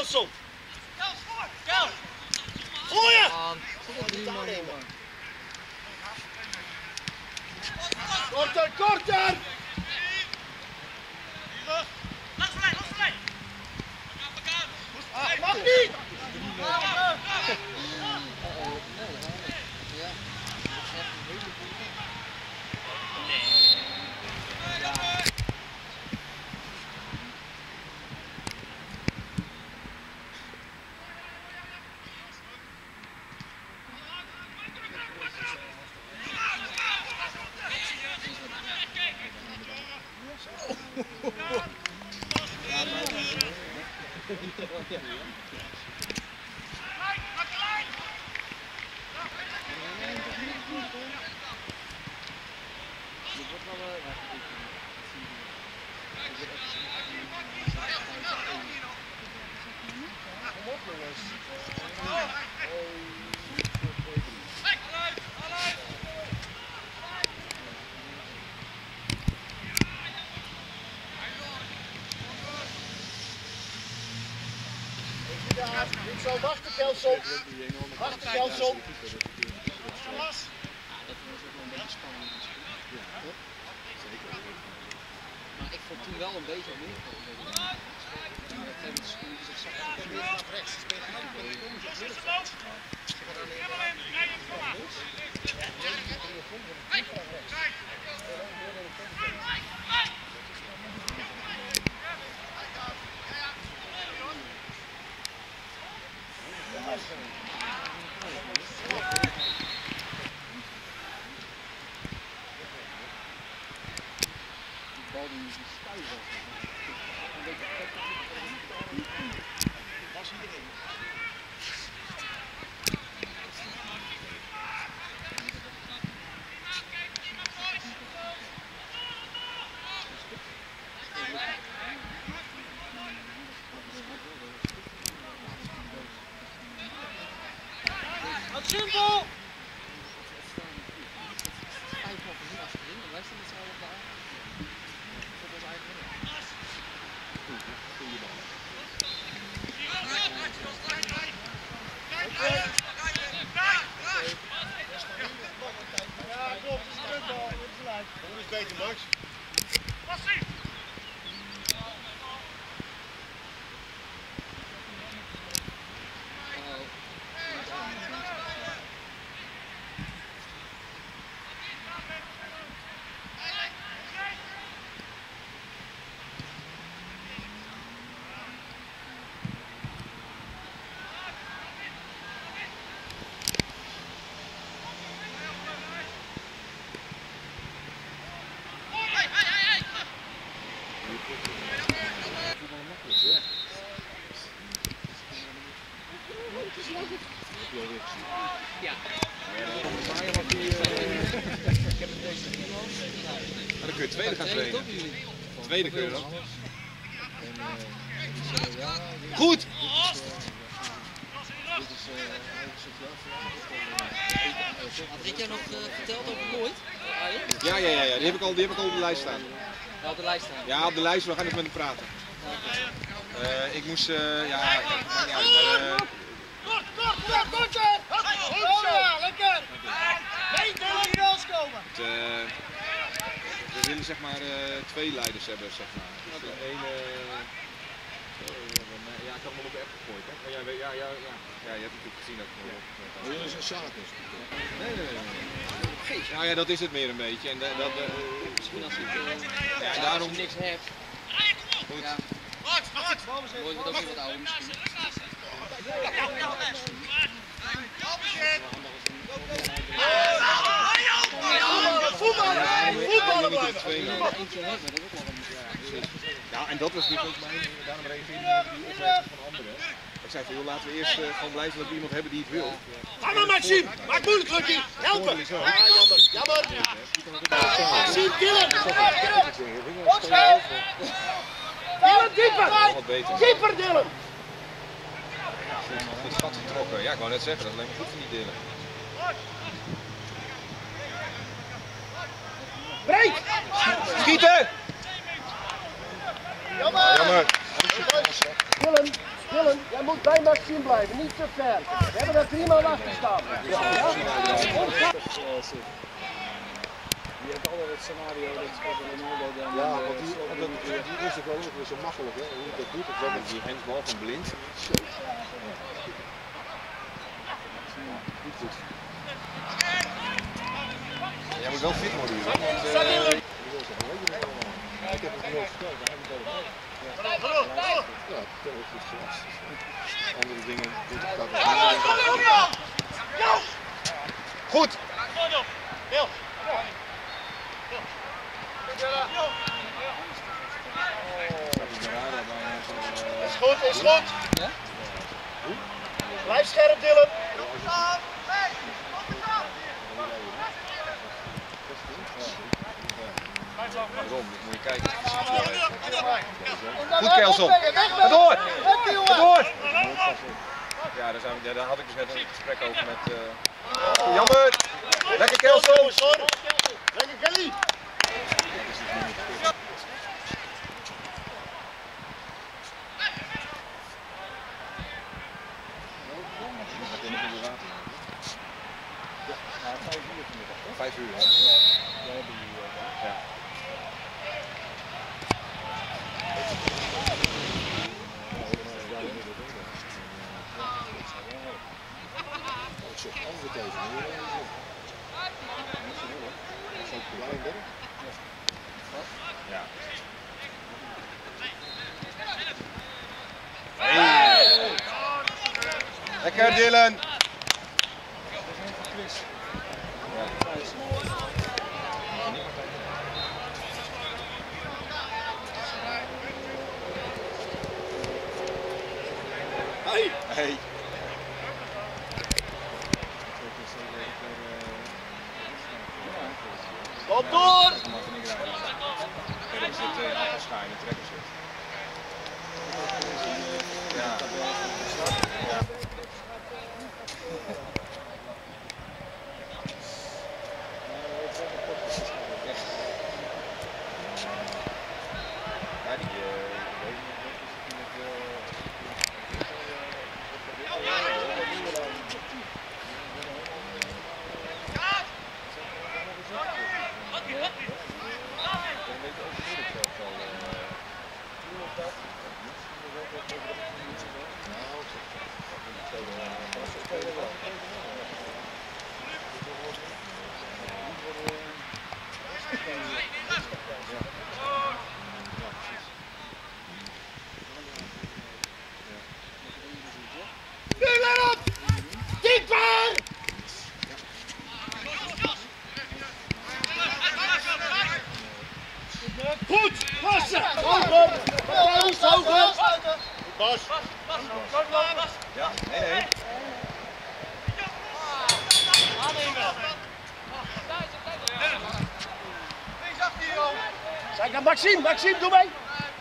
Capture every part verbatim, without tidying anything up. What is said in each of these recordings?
Kelson! Gooien! Korter, korter! Mag niet! Ik zal wachten, Kelson. Wachten, Kelson. Maar ik vond toen wel een beetje meer. Wat simpel! Ja, klopt, het is een drukbal. Het is gelijk. Hoe is beter, Max? Passie! Ja. Maar dan kun je tweede gaan trainen. Tweede kun je dan. Goed! Had Rick jou nog uh, verteld over Lloyd? Ja, ja, ja, ja. Die heb ik al, die heb ik al op de lijst staan. Ja, op de lijst staan. Ja, op de lijst. We gaan even met hem praten. Uh, ik moest, uh, ja, ik maakt niet uit. Maar, uh... Kort, kort, kort, kort! Oh ja, lekker! Nee, ik wil hier als komen! Het, uh, we willen zeg maar uh, twee leiders hebben, zeg maar. Dus uh, één, uh... ja, ik had hem al op de app gegooid, hè? Maar ja, ja, ja, ja. Ja, je hebt het natuurlijk gezien dat ik hem op. Oh, jullie zijn zakens. Nee, nee, nee. nee. Nou ja, dat is het meer een beetje. En dat, uh, Misschien als ik uh, ja, ja, daarom als niks heb. Goed. Ja. Lloyd wordt ook weer wat ouder misschien. Voetballen blijven! Ja, en dat was niet volgens mij, daarom reageerde ik op die opmerking van anderen. Ik zei van, joh, laten we eerst uh, gewoon blijven dat we iemand hebben die het wil. Ga maar Maxime, maak moeilijk Lucky, helpen! Ja, jammer, jammer! Maxime, Dylan! Opschuif! Dylan, dieper! Dieper Dylan! Het gat getrokken, ja ik wou net zeggen, dat is alleen maar goed voor die Dylan. Breek! Schieten! Jammer! Jammer! Dylan, Dylan, jij moet bij Maxime blijven, niet te ver. We hebben er drie man achter staan. Ja. Ja. Je hebt altijd het scenario dat Ronaldo dan... Ja, want die, dat, die is toch wel weer zo makkelijk, hè? Hoe dat doet, dat met die handsbal van Blind. Zo. Niet goed. Jij moet wel fit worden hier, want uh, ik heb het nooit verteld, maar hij moet wel mee. Ja, dat is goed gewas. Andere dingen, dit gaat wel. Goed! Is goed, is goed. Ja? Blijf scherp, Dylan. Waarom? Moet je kijken. Goed, Kelson. Ga door! Ga door! Ja, daar, zijn we, daar had ik dus net een gesprek over met... Uh... Jammer! Lekker, Kelson! Lekker, Kelly! Vijf uur, hè? Ja. Ja. Hey. Lekker, Dylan! Hey! Hey! Kom door! Er zit een afschaar in de trekker zit. Ja. Ja. Ja, die Nu weer op! Dieper! Goed! Passen! Hoger! Paus, hoger! Bas! Ja, nee, nee. Zeg naar Maxime, Maxime, doe mee!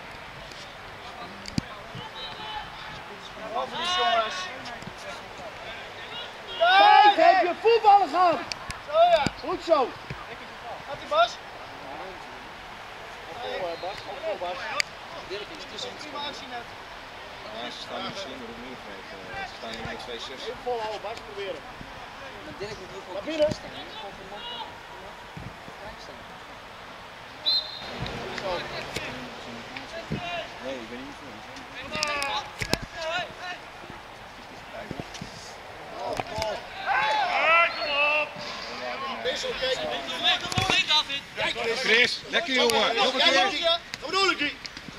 Kijk, heb je voetballen gehad? Zo ja. Goed zo. Gaat die Bas? Bas, Bas. Dirk is tussen het spelen. Ja, ze staan in de slinger op neergegeven. Ze staan in de twee zes. Even volhouden, Bas, proberen. Maar Dirk moet ook wel Naar binnen. staan. Hè? Gewoon voor man. Kijk staan. Zo. Nee, ik ben niet voor. Chris, lekker jongen. Nog een keer. Wat bedoel ik?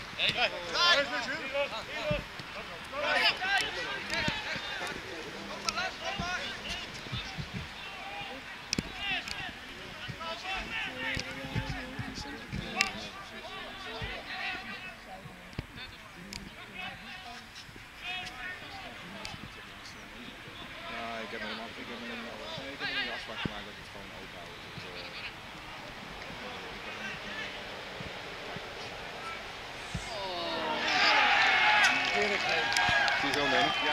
Ja, ik heb met hem af- ik heb met hem ik heb met hem een afspraak gemaakt dat ik het gewoon open hou. Dus, uh, Zie je zo, man? Ja.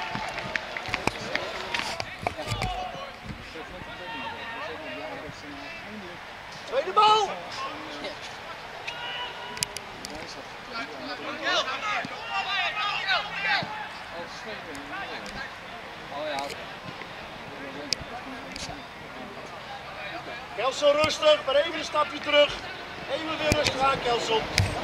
Tweede bal! Kelson rustig, maar even een stapje terug. Even weer rustig aan, Kelson.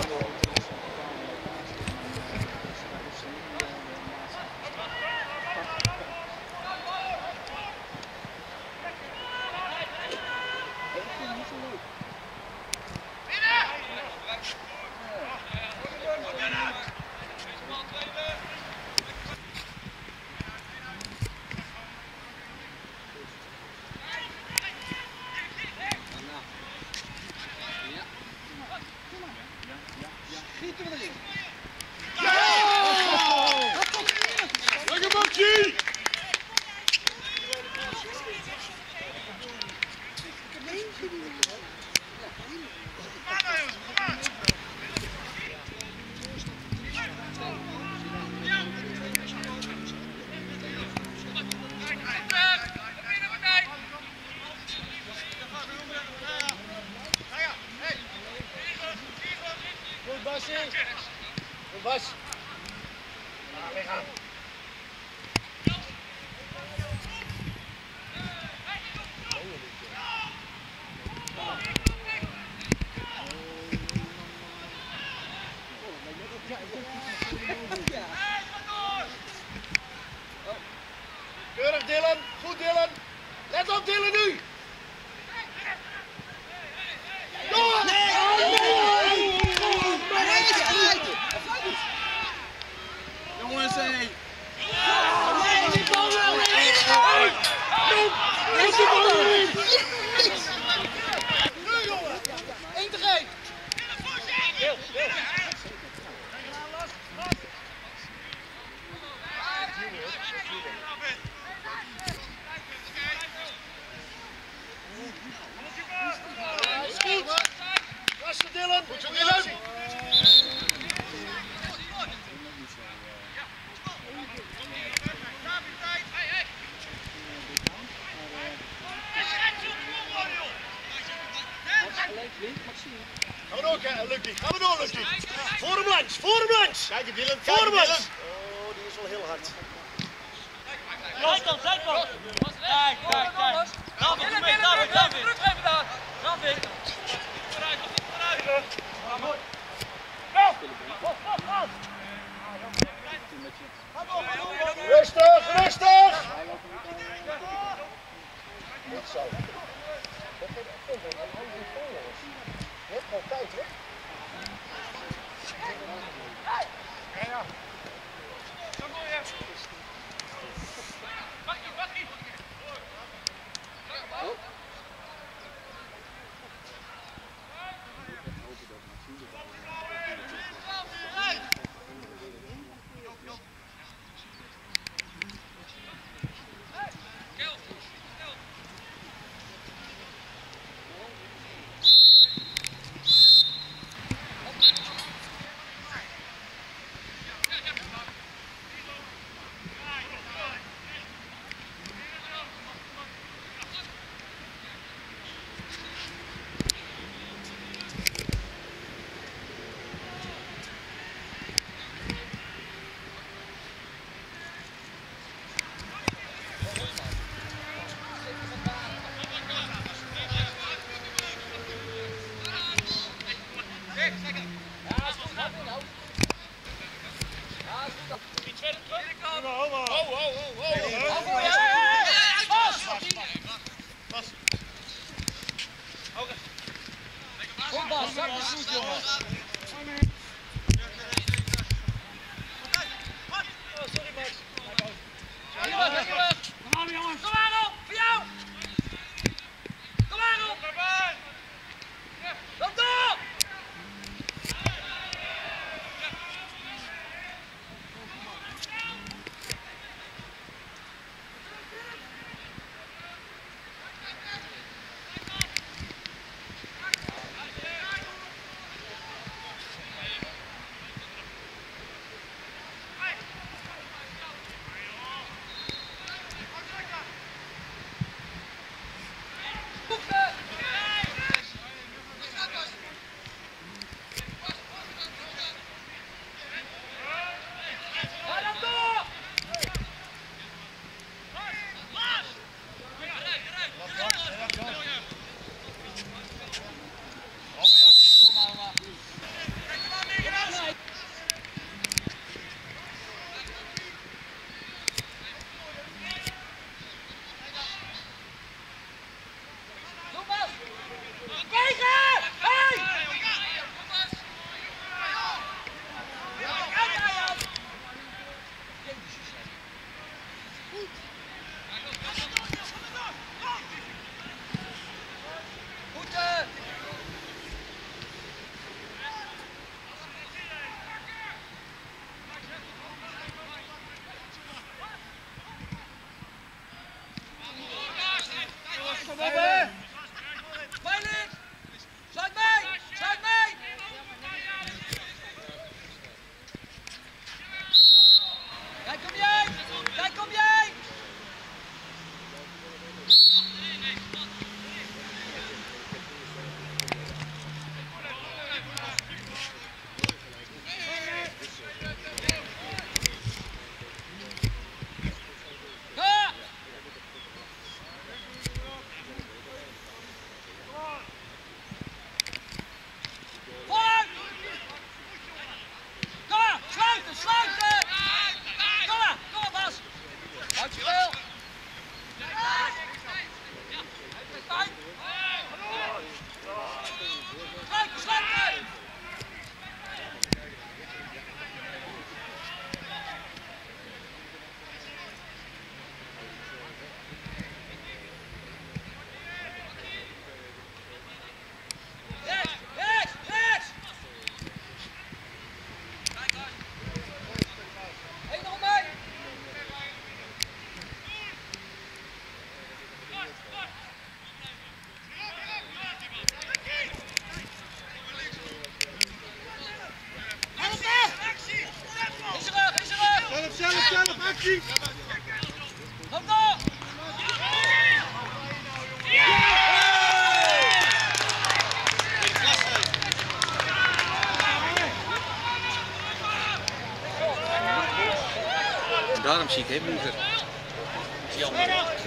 Lekker bakje! Goed, Basje. Goed, Bas. Ah, lichaam. Keurig, Dylan. Goed, Dylan. Let op, Dylan, nu. Door! Jongens, hé! Nu, jongen! één tegen één! Deel, deel. Is goed! Lastig, Dylan! Goed zo, Dylan! Gaan we door, Lucky. Gaan we door, Lucky. Voor hem langs, voor hem langs. Kijk, Dylan. Voor hem langs. Oh, die is wel heel hard. Zijkant, zijkant. Kijk, kijk, kijk. David, doe mee, David, David. Teruggeven daar. David. Vooruit, vooruit. Rustig, rustig. Goed zo. Je hebt gewoon tijd, hè? Ja, ja. Zo mooi, hè? Bakkie, bakkie. Daarom zie ik hem liever. Jammer.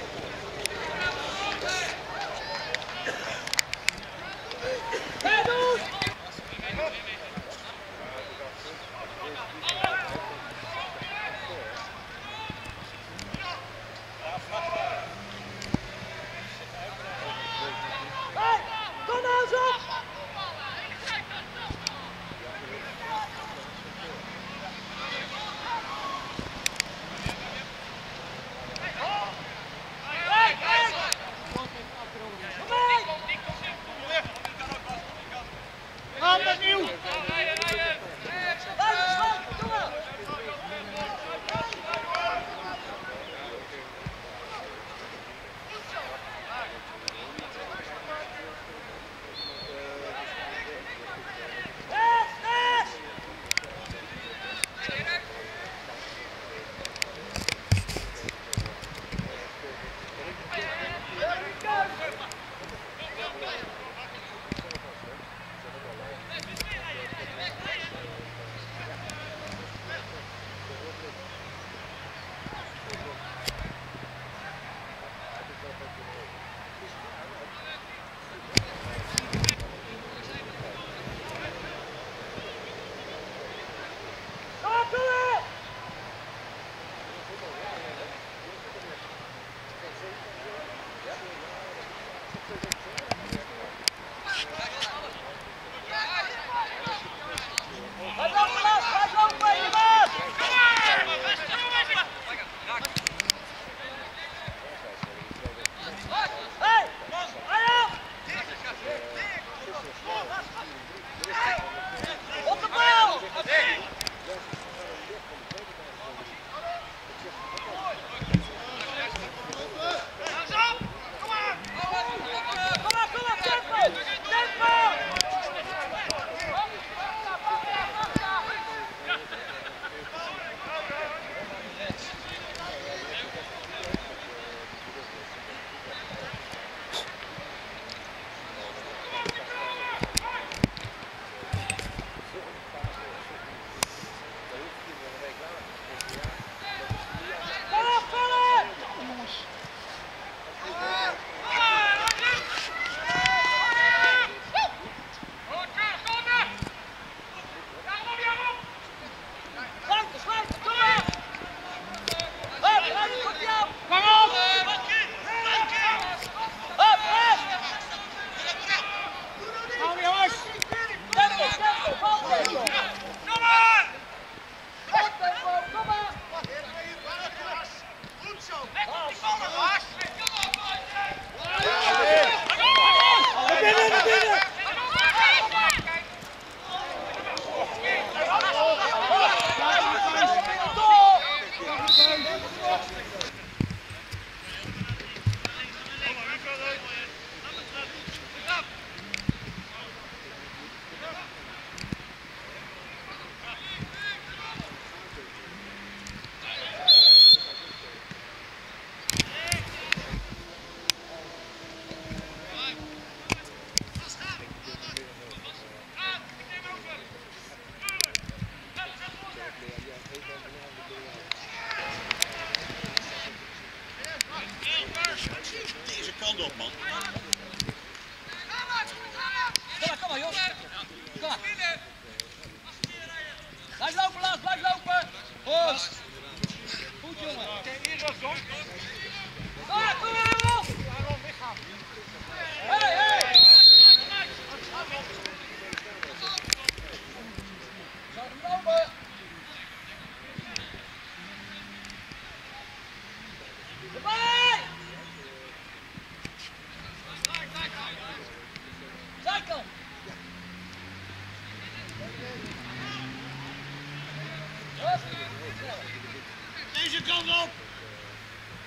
Deze kant op, man. Kom maar, kom maar, jongens. Kom maar. Blijf lopen, Lars, blijf lopen. Goed. Goed, jongen. Kom maar, kom maar, Rolf. Hey, hey. Zou hem lopen. Erbij. Zijkant. Deze kant op.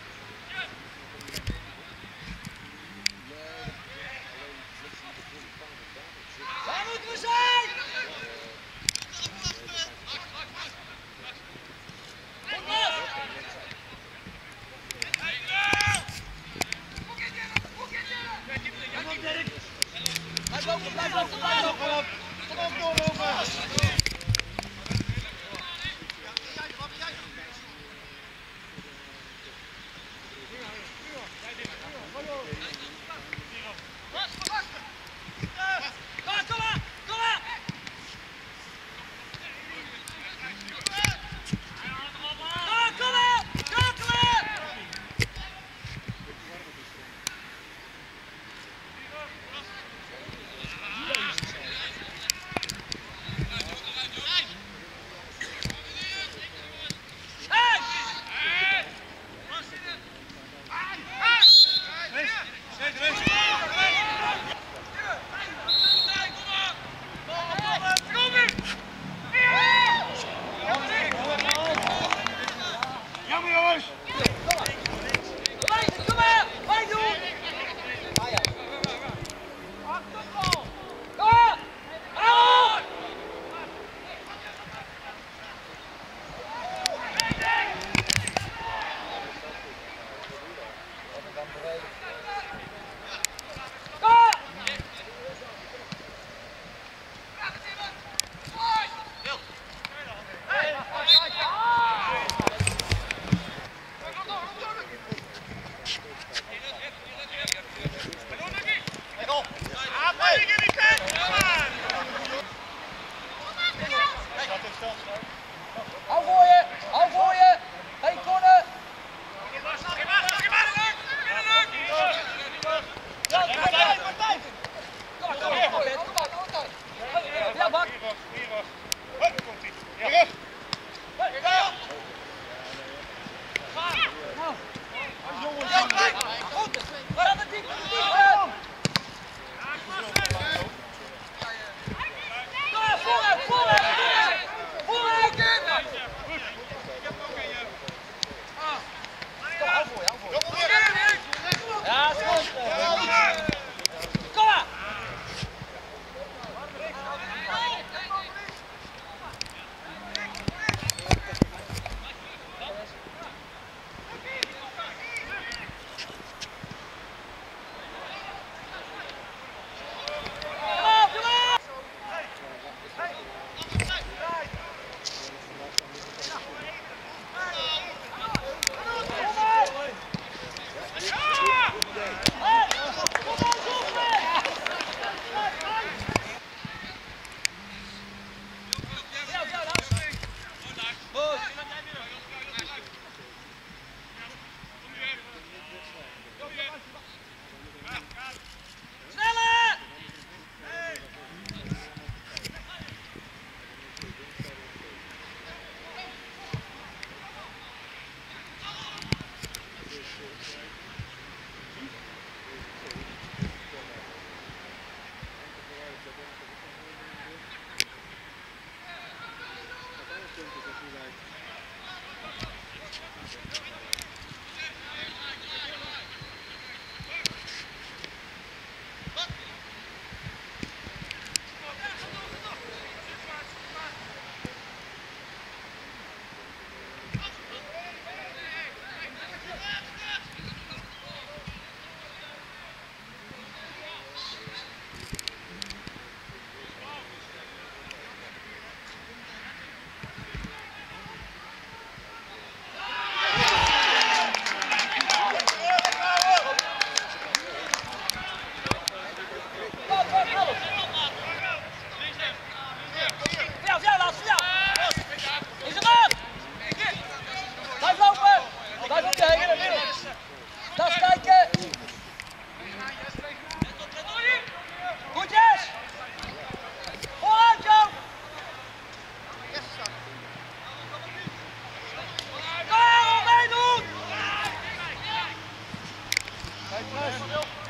Thuis.